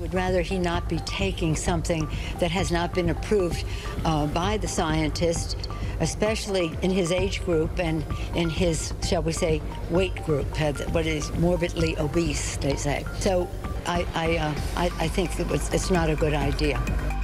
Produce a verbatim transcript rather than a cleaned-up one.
would rather he not be taking something that has not been approved uh, by the scientists, especially in his age group and in his, shall we say, weight group, what is morbidly obese, they say. So I, I, uh, I, I think it was, it's not a good idea.